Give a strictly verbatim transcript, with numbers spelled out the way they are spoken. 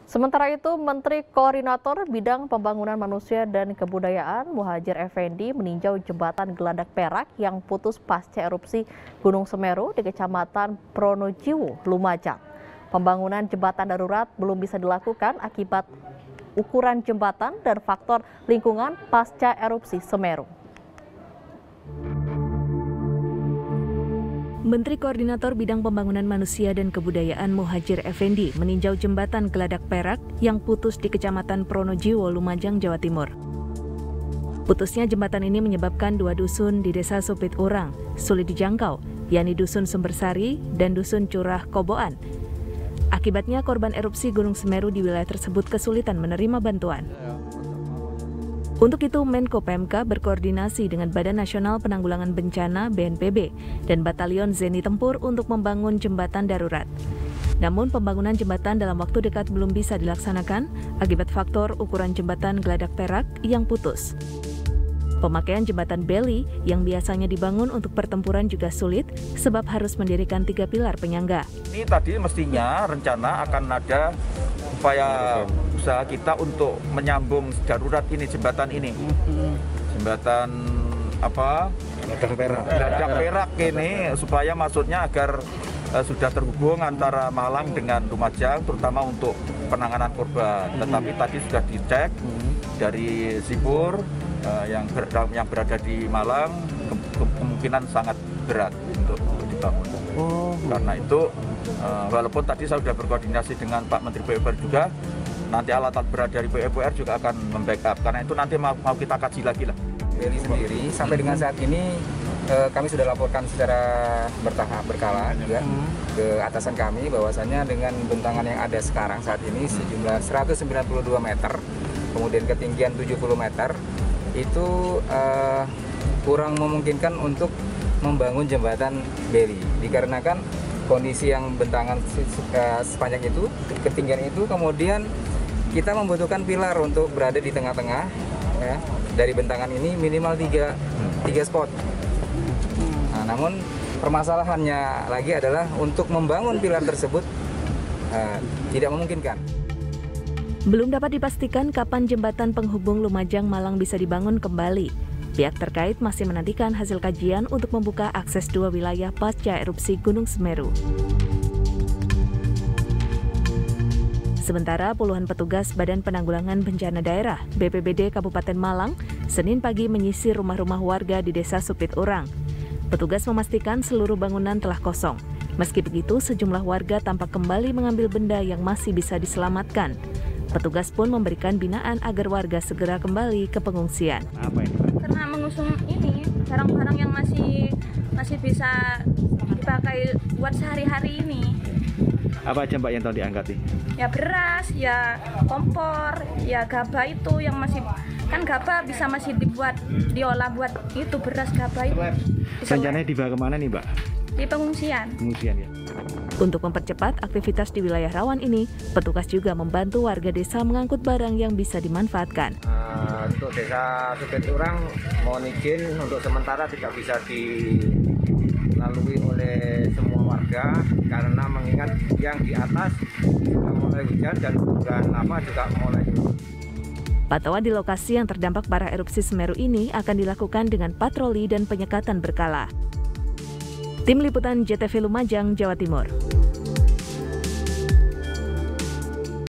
Sementara itu, Menteri Koordinator Bidang Pembangunan Manusia dan Kebudayaan Muhadjir Effendi meninjau jembatan Geladak Perak yang putus pasca erupsi Gunung Semeru di Kecamatan Pronojiwo, Lumajang. Pembangunan jembatan darurat belum bisa dilakukan akibat ukuran jembatan dan faktor lingkungan pasca erupsi Semeru. Menteri Koordinator Bidang Pembangunan Manusia dan Kebudayaan Muhadjir Effendi meninjau jembatan Geladak Perak yang putus di Kecamatan Pronojiwo, Lumajang, Jawa Timur. Putusnya jembatan ini menyebabkan dua dusun di Desa Supit Urang sulit dijangkau, yakni Dusun Sumbersari dan Dusun Curah Koboan. Akibatnya korban erupsi Gunung Semeru di wilayah tersebut kesulitan menerima bantuan. Untuk itu, Menko P M K berkoordinasi dengan Badan Nasional Penanggulangan Bencana B N P B dan Batalion Zeni Tempur untuk membangun jembatan darurat. Namun pembangunan jembatan dalam waktu dekat belum bisa dilaksanakan akibat faktor ukuran jembatan Geladak Perak yang putus. Pemakaian jembatan beli yang biasanya dibangun untuk pertempuran juga sulit sebab harus mendirikan tiga pilar penyangga. Ini tadi mestinya rencana akan ada upaya usaha kita untuk menyambung darurat ini, jembatan ini. Jembatan apa? Geladak Perak. Geladak Perak ini supaya maksudnya agar uh, sudah terhubung antara Malang dengan Lumajang, terutama untuk penanganan korban. Tetapi tadi sudah dicek dari Sipur uh, yang, ber, yang berada di Malang ke, ke, kemungkinan sangat berat untuk, untuk dibangun. Oh. Karena itu uh, walaupun tadi saya sudah berkoordinasi dengan Pak Menteri P U P R juga, nanti alat-alat berat dari P U P R juga akan membackup, karena itu nanti mau, mau kita kaji lagi lah. Beli sendiri sampai dengan saat ini eh, kami sudah laporkan secara bertahap berkala juga ke atasan kami bahwasannya dengan bentangan yang ada sekarang saat ini sejumlah seratus sembilan puluh dua meter, kemudian ketinggian tujuh puluh meter, itu eh, kurang memungkinkan untuk membangun jembatan beli dikarenakan kondisi yang bentangan eh, sepanjang itu, ketinggian itu, kemudian kita membutuhkan pilar untuk berada di tengah-tengah ya, dari bentangan ini minimal tiga, tiga spot. Nah, namun permasalahannya lagi adalah untuk membangun pilar tersebut uh, tidak memungkinkan. Belum dapat dipastikan kapan jembatan penghubung Lumajang Malang bisa dibangun kembali. Pihak terkait masih menantikan hasil kajian untuk membuka akses dua wilayah pasca erupsi Gunung Semeru. Sementara puluhan petugas Badan Penanggulangan Bencana Daerah B P B D Kabupaten Malang Senin pagi menyisir rumah-rumah warga di Desa Supit Urang. Petugas memastikan seluruh bangunan telah kosong. Meski begitu, sejumlah warga tampak kembali mengambil benda yang masih bisa diselamatkan. Petugas pun memberikan binaan agar warga segera kembali ke pengungsian. Apa ini? Karena mengusung ini barang-barang yang masih masih bisa dipakai buat sehari-hari ini. Apa aja Mbak yang telah diangkat nih? Ya beras, ya kompor, ya gabah itu yang masih, kan gabah bisa masih dibuat, diolah buat itu beras gabah itu. Rencananya dibawa kemana nih Mbak? Di pengungsian. Pengungsian ya. Untuk mempercepat aktivitas di wilayah rawan ini, petugas juga membantu warga desa mengangkut barang yang bisa dimanfaatkan. Uh, untuk Desa Supit Urang mohon izin untuk sementara tidak bisa dilalui oleh semua warga karena mengingat yang di atas sudah mulai hujan dan hujan lama juga mulai turun. Pantauan di lokasi yang terdampak parah erupsi Semeru ini akan dilakukan dengan patroli dan penyekatan berkala. Tim Liputan J T V Lumajang, Jawa Timur.